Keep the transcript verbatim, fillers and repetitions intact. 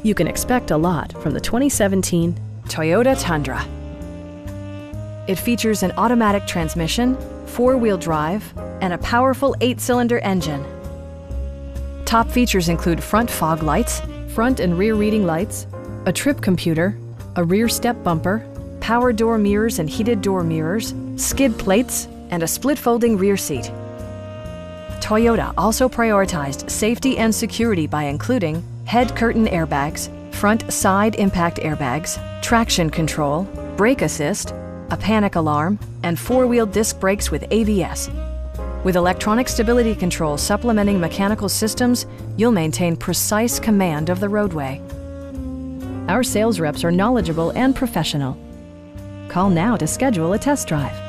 You can expect a lot from the twenty seventeen Toyota Tundra. It features an automatic transmission, four-wheel drive, and a powerful eight-cylinder engine. Top features include front fog lights, front and rear reading lights, a trip computer, a rear step bumper, power door mirrors and heated door mirrors, skid plates, and a split folding rear seat. Toyota also prioritized safety and security by including head curtain airbags, front side impact airbags, traction control, brake assist, a panic alarm, and four-wheel disc brakes with A B S. With electronic stability control supplementing mechanical systems, you'll maintain precise command of the roadway. Our sales reps are knowledgeable and professional. Call now to schedule a test drive.